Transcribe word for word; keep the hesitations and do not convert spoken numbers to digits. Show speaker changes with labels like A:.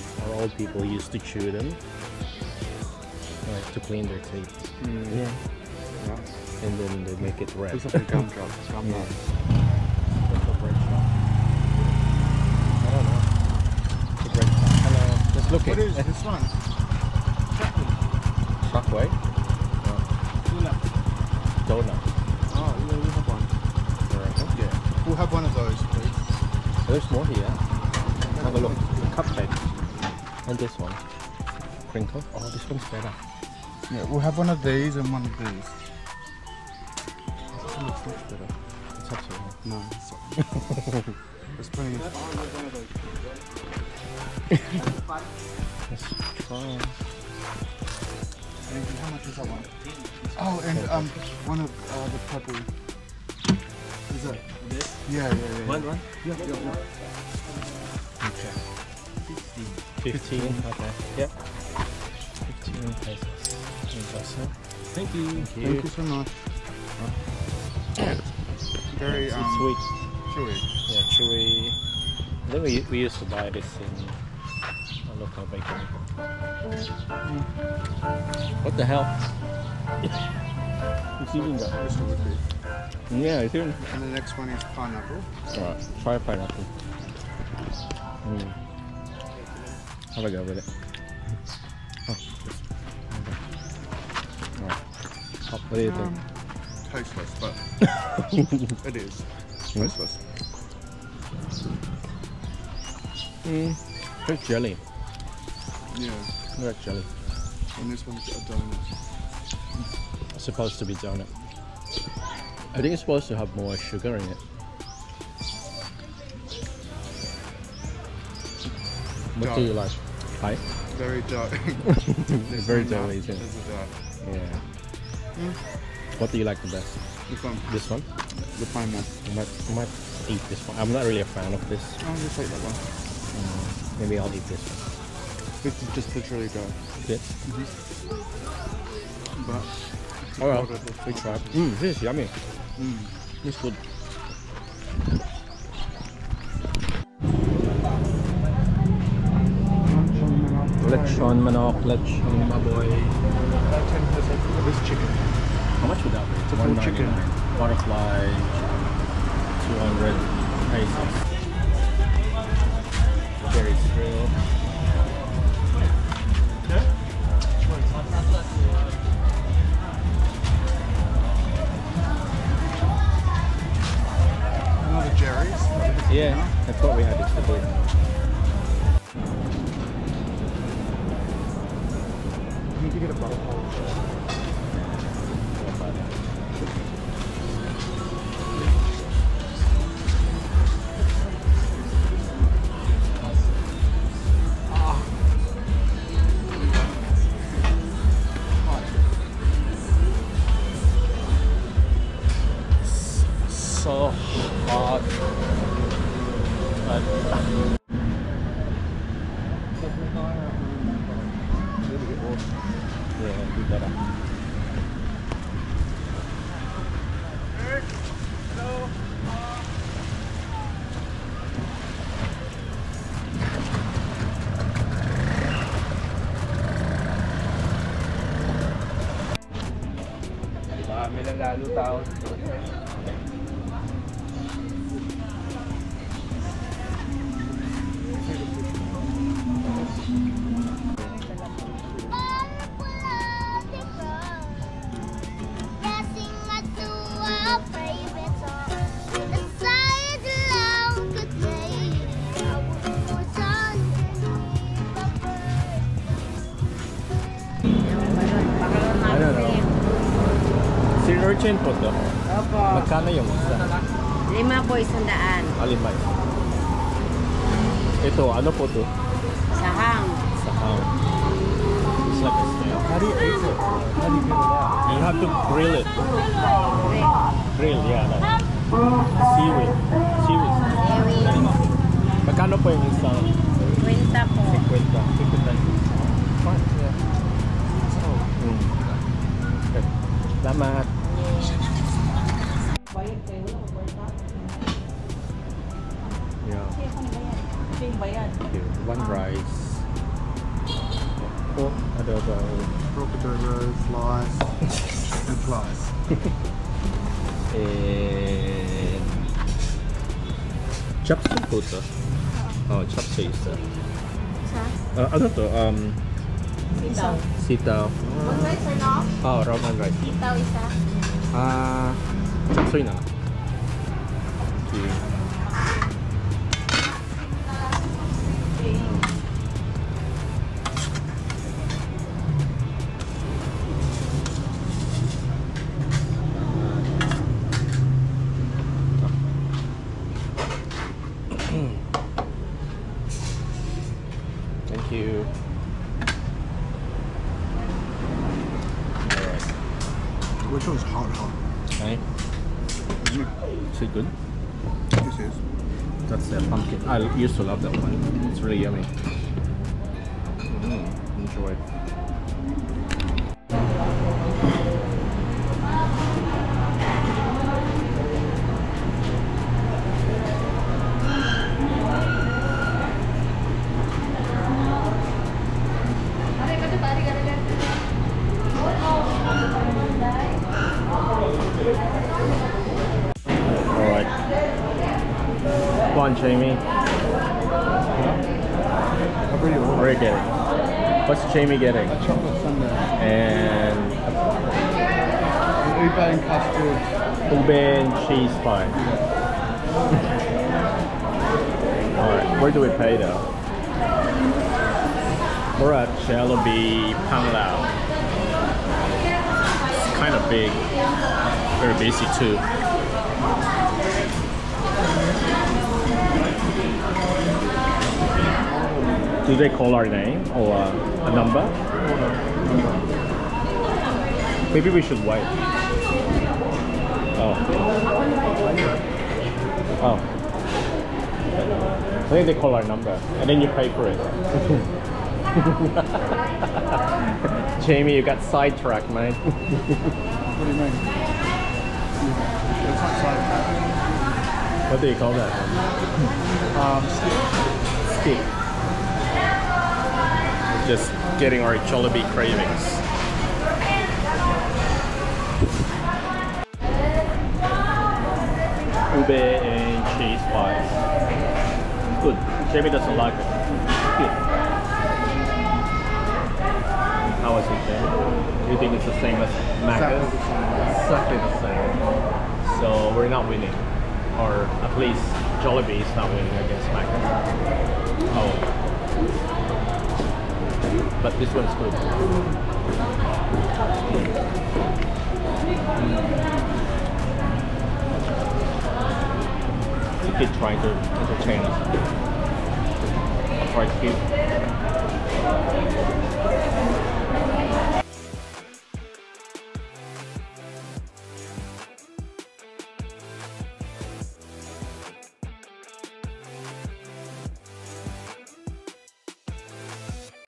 A: our old people used to chew them, like to clean their teeth.
B: Mm.
A: Yeah.
B: Yeah.
A: And then they make it red.
B: Looks like a gumdrop. Gum
A: Yeah.
B: drop.
A: What's the bread shop? I don't know. The bread shop. Hello. Just look
B: What
A: at
B: is this one?
A: Shockway? No. Donut.
B: Oh, yeah, we have one. Yeah. We'll have one of those, please.
A: There's more here. Have a look. Cupcake. And this one. Crinkle. Oh, this one's better.
B: Yeah, we'll have one of these and one of these. This one looks much better.
A: It's up to you.
B: No, it's There's plenty of...
A: Let's try.
B: Thank you. How much is that one? Oh, and um, one of uh, the purple. Is that this? Yeah, yeah, yeah.
A: One, one?
B: Yeah, yeah, yeah.
A: Okay. Fifteen. Okay. Yep. Fifteen pesos. Thank you. Thank you.
B: Thank you so much. Very
A: It's,
B: um,
A: it's sweet.
B: chewy.
A: Yeah, chewy. I think we we used to buy this in a local bakery.
B: Mm.
A: What the hell? It's even got.
B: This one would be.
A: Yeah, it's even.
B: And the next one is pineapple.
A: Alright, try pineapple. Mm. Have a go with it. Oh. Alright. What do you think?
B: Um, tasteless, but it is tasteless.
A: Mm. It's jelly.
B: Yeah.
A: Look at jelly.
B: And this one's got a donut.
A: It's supposed to be donut. I think it's supposed to have more sugar in it. What
B: Dark.
A: do you like? Pie?
B: Very dark.
A: Very doughy, isn't it?
B: There's a dark.
A: Yeah.
B: Mm.
A: What do you like the best?
B: This one.
A: This one?
B: The pineapple.
A: I might, I might eat this one. I'm not really a fan of this.
B: I'll just take that one.
A: Mm, maybe I'll eat this one.
B: This is just literally go.
A: Good.
B: Mm-hmm. But.
A: Oh well, we try. Mmm, this is yummy.
B: Mm.
A: It's good. Lechon manok, lechon baboy.
B: ten percent for this chicken.
A: How much would that be?
B: It's a full chicken.
A: Butterfly, two hundred pesos. Very grill.
B: Another Jerry's.
A: Yeah, that's what we had yesterday.
B: You need to get a butterfly.
A: So hot. But yeah, do better.
B: Marami na lalo tao.
A: I don't know. Sea urchin po to.
C: Opo.
A: Magkano yung isa?
C: Lima po, isang daan.
A: Alimay. Ito, ano po to?
C: Sahang.
A: Sahang. It's like a snail.
B: How do you eat it? How do you get it out?
A: You have to grill it.
C: Correct.
A: Grill, yeah. Like seaweed. Seaweed.
C: Ewi.
A: Magkano po yung isang?
C: Kwenta po.
A: fifty. fifty. Fine, yeah. So, mm. Okay. Salamat. Yeah. Okay, one rice. pork adobo.
B: Pork adobo, flies, and flies.
A: And chopstick also. Oh, chopstick 있어. 아, ano to? Um,
C: Sitaw.
A: sitaw.
C: One rice or no?
A: Oh, round rice.
C: Sitaw isa.
A: 아, chopstick na. Okay. Thank you. Alright.
B: Which one's hot, hot?
A: Okay. Is it good?
B: This is.
A: That's the pumpkin. I used to love that one. It's really yummy. Mm, enjoy. Alright. Come on, Jamie.
B: I've already
A: What are
B: ordered
A: you getting? What's Jamie getting?
B: a chocolate sundae.
A: And
B: An ube and custard.
A: ube and cheese pie. Alright, where do we pay though? We're at Jollibee Panglao. It's kind of big. Very busy too. Do they call our name or uh, a number? Maybe we should wait. Oh. Oh. I think they call our number and then you pay for it. Jamie, you got sidetracked, mate.
B: What do you mean? It's not sidetrack.
A: What do you call that?
B: Um, stick.
A: Stick. Just getting our Jollibee cravings. Ube and cheese pies. Good. Jamie doesn't like it. Good. How was it, Jamie? Do you think it's the same as Macca's? Exactly the same. So we're not winning. Or at least Jollibee is not winning against Macca's. Oh. But this one's good. It's a kid trying to entertain us. I'll try to keep